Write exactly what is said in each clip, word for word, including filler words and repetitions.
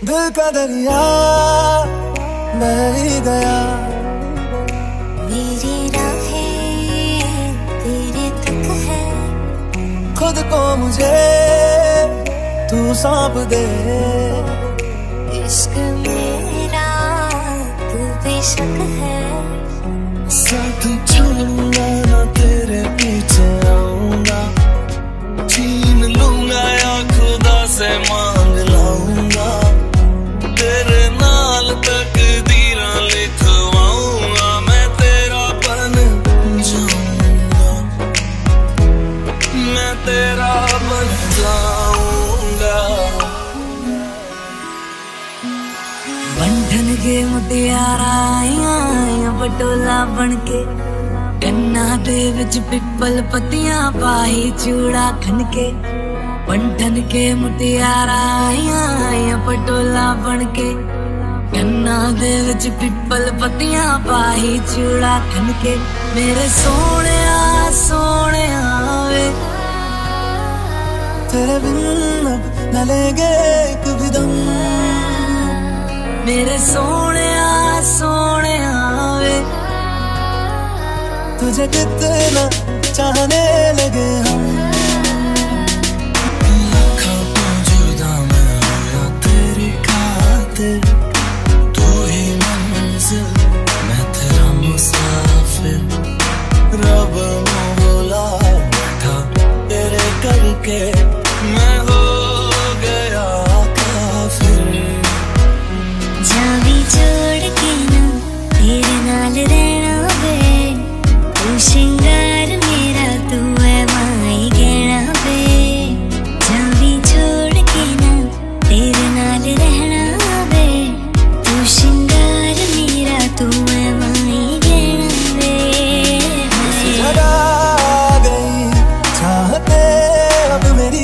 दिल का दरिया बह ही गया। मेरी राहें तेरे तक है, खुद को मुझे तू सौंप दे। इश्क मेरा तू बेशक है, साथ छोड़ूंगा ना तेरे पीछे आऊंगा, छीन लूंगा या खुदा से मांग लाऊंगा, तेरे नाल तकदीरां लिखवाऊंगा, मैं तेरा बन जाऊंगा, मैं तेरा बन जाऊंगा। बंधन के मुटियारा आइया बटोला बनके, कन्ना दे विच पिपल पत्तियां पाई चूड़ा खनके। बंधन के मुटियारा आइया पटोला बनके, कन्ना दे विच पिपल पत्तियां पाई चूड़ा खनके। मेरे सोने सोने वे तेरे बिन अब न लेंगे एक भी दम, मेरे सोने सोने वे तुझे कितना चाहने लगे हम। लाखों तो जुदा मैं हुआ तेरी खातिर, तू ही मंजिल मैं तेरा मुसाफिर, रब ने बोला बैठा तेरे करके मैं हो गया काफिर। जावी छोड़ के ना तेरे नाल रहना वे, तू श्रृंगार मेरा तू है माई गहना वे। जावी छोड़ के ना तेरे नाल रहना वे, तू श्रृंगार मेरा तू है माई गहना वे। जगा गई चाहते अब मेरी,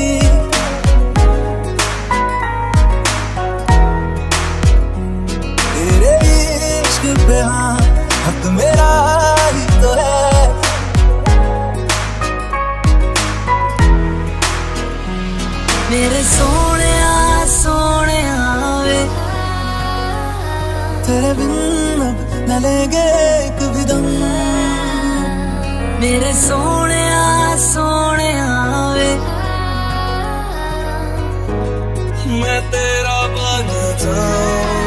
तेरे इश्क पे हाँ हक मेरा ही तो है। मेरे सोने सोने वे तेरे बिन अब न लेंगे एक भी दम, मेरे सोने सोने वे मैं तेरा बन जाऊं।